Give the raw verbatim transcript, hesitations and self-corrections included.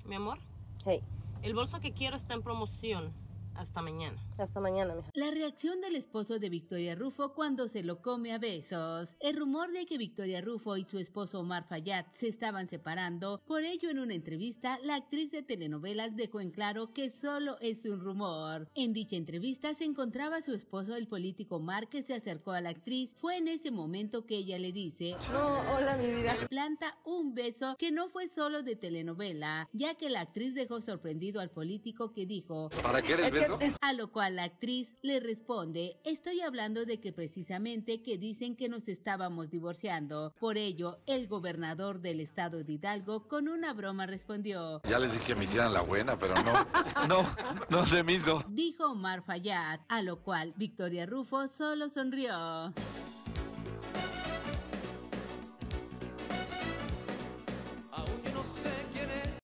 Mi amor, Hey, el bolso que quiero está en promoción. Hasta mañana. hasta mañana, mija. La reacción del esposo de Victoria Rufo cuando se lo come a besos. El rumor de que Victoria Rufo y su esposo Omar Fayad se estaban separando, por ello en una entrevista la actriz de telenovelas dejó en claro que solo es un rumor. En dicha entrevista se encontraba su esposo, el político Omar, que se acercó a la actriz. Fue en ese momento que ella le dice: No, hola, mi vida. planta un beso que no fue solo de telenovela, ya que la actriz dejó sorprendido al político, que dijo: ¿Para qué eres beso? a lo cual la actriz le responde: estoy hablando de que precisamente que dicen que nos estábamos divorciando. Por ello, el gobernador del estado de Hidalgo con una broma respondió: Ya les dije que me hicieran la buena, pero no, no, no se me hizo. Dijo Omar Fayad, a lo cual Victoria Rufo solo sonrió.